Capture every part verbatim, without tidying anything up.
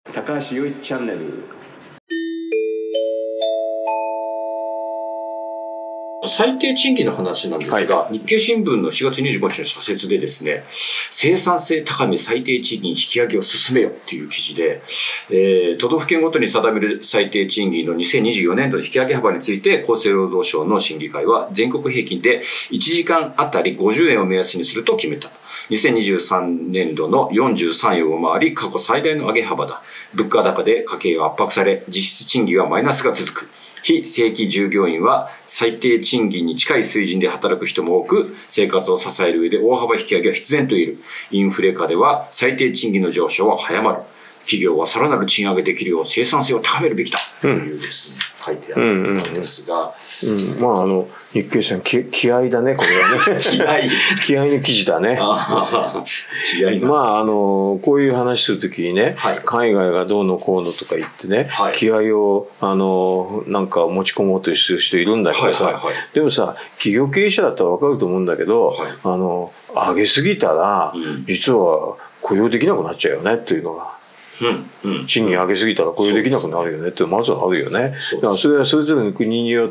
高橋洋一チャンネル。 最低賃金の話なんですが、はい、日経新聞のしがつにじゅうごにちの社説でですね、生産性高め最低賃金引き上げを進めよという記事で、えー、都道府県ごとに定める最低賃金のにせんにじゅうよねんど引き上げ幅について、厚生労働省の審議会は全国平均でいちじかんあたりごじゅうえんを目安にすると決めた。にせんにじゅうさんねんどのよんじゅうさんえんを上回り、過去最大の上げ幅だ。物価高で家計が圧迫され、実質賃金はマイナスが続く。非正規従業員は最低賃金に近い水準で働く人も多く、生活を支える上で大幅引き上げは必然といえる。インフレ下では最低賃金の上昇は早まる。企業はさらなる賃上げできるよう生産性を高めるべきだ、というですね、書いてあるんですが、 うんうんうん、まああの日経さん気気合だね、これはね。気合気合の記事だね。 気合なんですね。 まああのこういう話するときにね、はい、海外がどうのこうのとか言ってね、はい、気合をあのなんか持ち込もうとする人いるんだけどさ、はいはいはい、でもさ企業経営者だったらわかると思うんだけど、はい、あの上げすぎたら、うん、実は雇用できなくなっちゃうよねっていうのが。うんうん、賃金上げすぎたら雇用できなくなるよねってまずはあるよね。だからそれはそれぞれの国によって、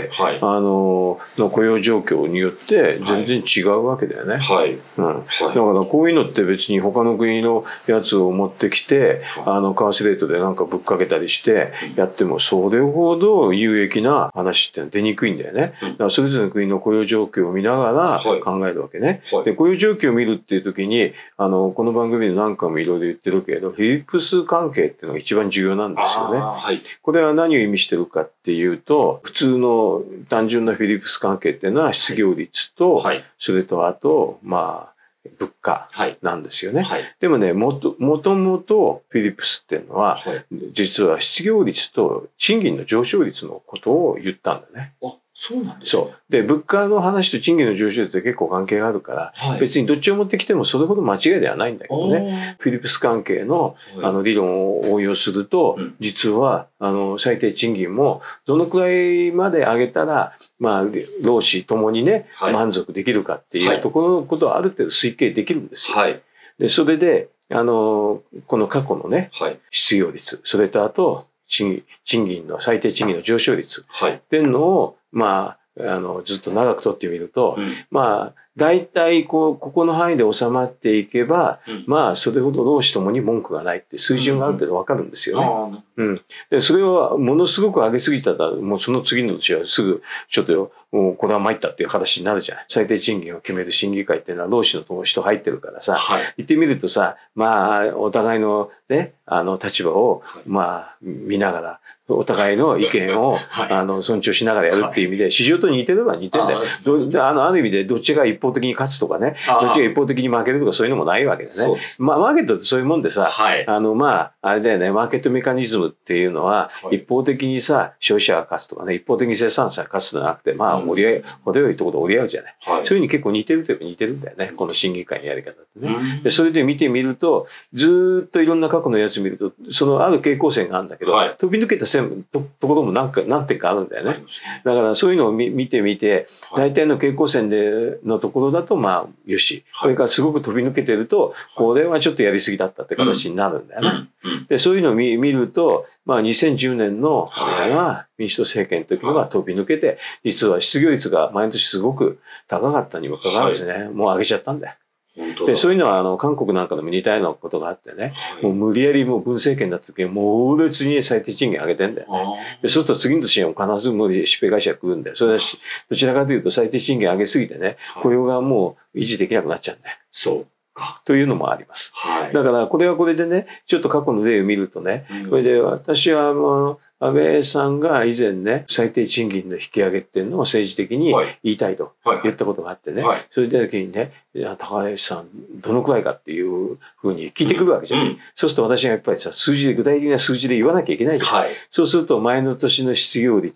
はい、あのの雇用状況によって全然違うわけだよね。はいうんはい、だからこういうのって別に他の国のやつを持ってきて、はい、あの為替レートでなんかぶっかけたりしてやってもそれほど有益な話って出にくいんだよね。だからそれぞれの国の雇用状況を見ながら考えるわけね。はい、で雇用状況を見るっていう時にあのこの番組で何回もいろいろ言ってるけどフィリップス関係っていうのが一番重要なんですよね。はい、これは何を意味してるかっていうと、普通の単純なフィリップス関係っていうのは失業率と、はい、それとあと、まあ、物価なんですよね。はいはい、でもね、もと、もともとフィリップスっていうのは、はい、実は失業率と賃金の上昇率のことを言ったんだね。 そうなんですね。 そう。で、物価の話と賃金の上昇率って結構関係があるから、はい、別にどっちを持ってきてもそれほど間違いではないんだけどね。フィリップス関係の、あの理論を応用すると、はい、実は、あの、最低賃金もどのくらいまで上げたら、まあ、労使ともにね、はい、満足できるかっていうところのことはある程度推計できるんですよ。はい、で、それで、あの、この過去のね、はい、失業率、それとあと、賃金の、最低賃金の上昇率っていうのを、まあ、あの、ずっと長く取ってみると、うん、まあ、大体、こう、ここの範囲で収まっていけば、うん、まあ、それほど労使ともに文句がないって水準がある程度わかるんですよね。うん、うん。で、それをものすごく上げすぎたら、もうその次の年はすぐ、ちょっと、もうこれは参ったっていう話になるじゃない。最低賃金を決める審議会っていうのは労使の人入ってるからさ、はい、言ってみるとさ、まあ、お互いのね、あの立場を、まあ、見ながら、お互いの意見を、はい、あの尊重しながらやるっていう意味で、市場と似てるのは似てんだよ。あ, あのある意味でどっちが一方的に勝つとかね、どっちが一方的に負けるとかそういうのもないわけですね。まあマーケットってそういうもんでさ、はい、あのまああれだよね、マーケットメカニズムっていうのは、はい、一方的にさ消費者が勝つとかね、一方的に生産者が勝つのじゃなくて、まあ折り合い、程よいところで折り合うじゃない。はい、そういうふうに結構似てるといえば似てるんだよね、この審議会のやり方ってね。うん、でそれで見てみると、ずーっといろんな過去のやつ見ると、そのある傾向線があるんだけど、はい、飛び抜けた線とところも何か何点かあるんだよね。だからそういうのを見見てみて、大体の傾向線でのところだとまあよし、これからすごく飛び抜けてると、これはちょっとやりすぎだったって形になるんだよね。でそういうのを 見, 見ると、まあにせんじゅうねんのあれが民主党政権の時のは飛び抜けて、実は失業率が毎年すごく高かったにもかかわらずね、もう上げちゃったんだよ。で、そういうのは、あの、韓国なんかでも似たようなことがあってね、はい、もう無理やりもう文政権になった時に猛烈に最低賃金上げてんだよね。でそうすると次の年にも必ず無理で疾病会社が来るんだよ。それはどちらかというと最低賃金上げすぎてね、雇用がもう維持できなくなっちゃうんだよ。そうか。というのもあります。はい、だから、これはこれでね、ちょっと過去の例を見るとね、うん、これで私は、あの、安倍さんが以前ね、最低賃金の引き上げっていうのを政治的に言いたいと言ったことがあってね、はいはい、それで時にね、高橋さんどのくらいかっていうふうに聞いてくるわけじゃない、うん、そうすると私がやっぱりさ、数字で、具体的な数字で言わなきゃいけないじゃん。はい、そうすると前の年の失業率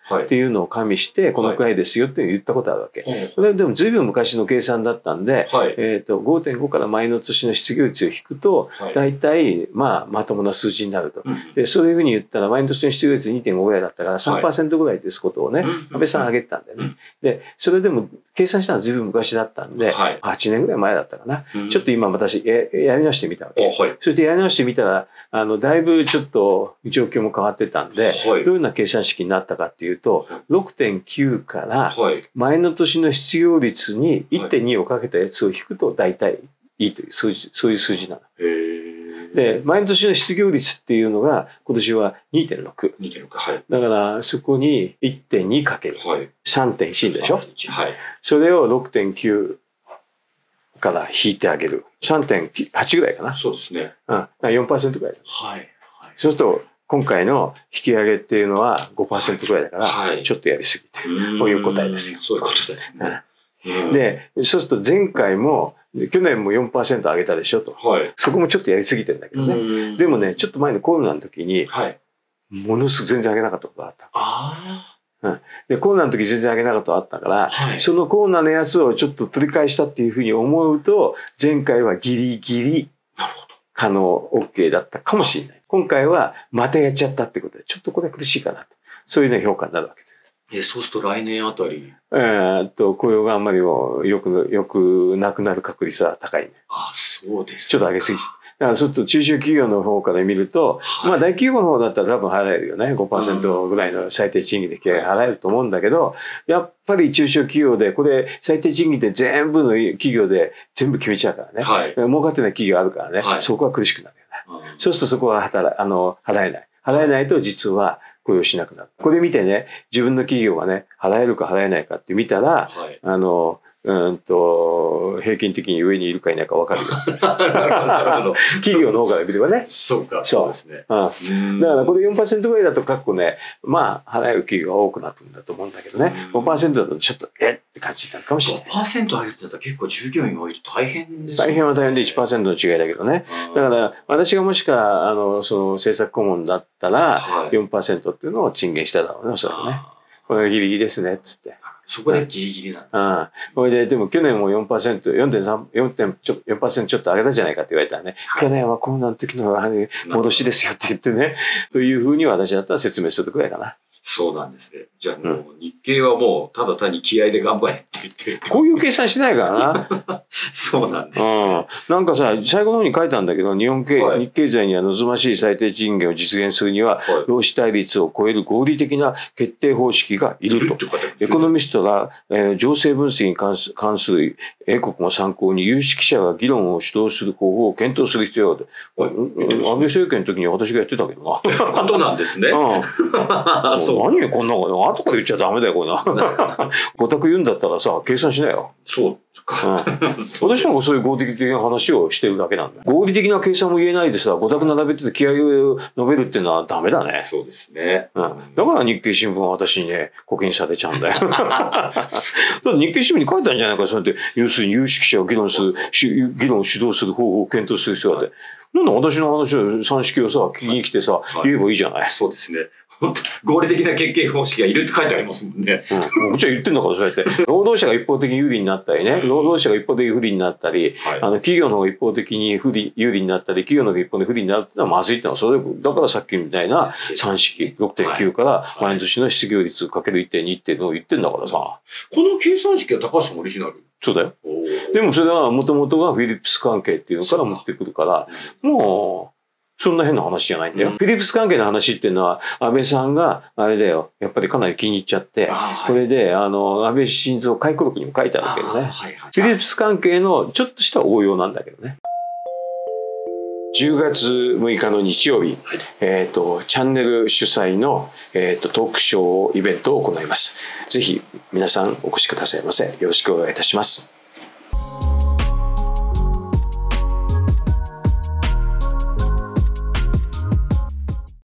っていうのを加味して、このくらいですよって言ったことあるわけ。それでも随分昔の計算だったんで、えっと、ごてんご から前の年の失業率を引くと、大体、まあ、まともな数字になると。で、そういうふうに言ったら、前の年の失業率 にてんご ぐらいだったから、さんパーセント ぐらいですことをね、安倍さん上げてたんだよね。で、それでも、計算したのは随分昔だったんで、はちねんぐらい前だったかな。ちょっと今私、やり直してみたわけ。そしてやり直してみたら、あの、だいぶちょっと状況も変わってたんで、どういうような計算式になったかっていうと、ろくてんきゅう から前の年の失業率に いってんに をかけたやつを引くと大体いいという、そういう、そういう数字なの。で、前の年の失業率っていうのが今年は にてんろく。にてんろく。はい。だからそこに いってんに かける。はい。さんてんいち でしょ。はい。それを ろくてんきゅう から引いてあげる。さんてんはち ぐらいかな。 そうですね。 うん。だから よんパーセント ぐらい。 はい。 そうすると、今回の引き上げっていうのは ごパーセント ぐらいだから、はい、ちょっとやりすぎて、こういう答えですよ。 そういうことですね。 で、そうすると前回も、去年も よんパーセント 上げたでしょと。はい、そこもちょっとやりすぎてんだけどね。でもね、ちょっと前のコロナの時に、はい、ものすごく全然上げなかったことがあった。あうん、で、コロナの時全然上げなかったことがあったから、はい、そのコロナのやつをちょっと取り返したっていうふうに思うと、前回はギリギリ可能 OK だったかもしれない。今回はまたやっちゃったってことで、ちょっとこれ苦しいかなと。そういうね、評価になるわけです。 え、そうすると来年あたりえーっと、雇用があんまりもよく、よくなくなる確率は高いね。 あ、そうです。 ちょっと上げすぎ。だからそうすると中小企業の方から見ると、はい、まあ大企業の方だったら多分払えるよね。ごパーセント ぐらいの最低賃金で払えると思うんだけど、やっぱり中小企業で、これ最低賃金で全部の企業で全部決めちゃうからね。はい、儲かってない企業あるからね。はい、そこは苦しくなるよね。うん、そうするとそこは働、あの、払えない。払えないと実は雇用しなくなる。これ見てね、自分の企業がね、払えるか払えないかって見たら、はい、あの、うんと、平均的に上にいるかいないか分かるよ。企業の方から見ればね。 そうか、そうですね。 うん。だからこれ よんパーセント ぐらいだと過去ね、まあ、払える企業が多くなってるんだと思うんだけどね。ごパーセント だとちょっと、えって感じになるかもしれない。 ごパーセント 上げるって言ったら結構従業員が多いと大変ですね。 大変は大変で いちパーセント の違いだけどね。だから、私がもしか、あの、その政策顧問だったら、よんパーセント っていうのを賃金しただろうね、おそらくね。これがギリギリですね、つって。 そこでギリギリなんです、ね。 うん。これで、でも去年も よんパーセント、よんてんさん、よんてんちょ、よんパーセント ちょっと上げたじゃないかって言われたらね、はい、去年はコロナの時の戻しですよって言ってね、というふうに私だったら説明するくらいかな。 そうなんですね。じゃあもう日経はもうただ単に気合で頑張れって言ってる。 こういう計算しないからな。 そうなんです、 ね。うん。なんかさ、最後の方に書いたんだけど、日本経、はい、日経済には望ましい最低賃金を実現するには、はい、労使対立を超える合理的な決定方式がいると。エコノミストが、えー、情勢分析に関す関する英国も参考に有識者が議論を主導する方法を検討する必要がある。安倍政権の時に私がやってたけどな。 ことなんですね。うん。 そう何こんなこと、後から言っちゃダメだよ、これな。ご択言うんだったらさ、計算しなよ。 そうか。 うん、私もそういう合理的な話をしてるだけなんだよ。合理的な計算も言えないでさ、ご択並べてて気合を述べるっていうのはダメだね。 そうですね。 うん。だから日経新聞は私にね、刻印されちゃうんだよ。だって日経新聞に書いたんじゃないか、そうやって、要するに有識者が議論する、議論を主導する方法を検討する必要があって。なんで私の話を、算式をさ、聞きに来てさ、はい、言えばいいじゃない。 そうですね。本当合理的な決定方式がいるって書いてありますもんね。 うん。こっちは言ってんだから、そうやって。労働者が一方的に有利になったりね、労働者が一方的に不利になったり、はい、あの、企業の方が一方的に不利、有利になったり、企業の方が一方で不利になるっていうのはまずいってのは、それ、だからさっきみたいな算式、ろくてんきゅう から前の年の失業率かける いってんに っていうのを言ってんだからさ。 この計算式は高橋さんオリジナル？ そうだよ。でもそれはもともとがフィリップス関係っていうのから持ってくるから、もう、そんな変な話じゃないんだよ。うん、フィリップス関係の話っていうのは、安倍さんが、あれだよ、やっぱりかなり気に入っちゃって、はい、これで、あの、安倍晋三回顧録にも書いてあるけどね。はいはい、フィリップス関係のちょっとした応用なんだけどね。じゅうがつむいかの日曜日、はい、えっと、チャンネル主催の、えっと、トークショーイベントを行います。ぜひ、皆さんお越しくださいませ。よろしくお願いいたします。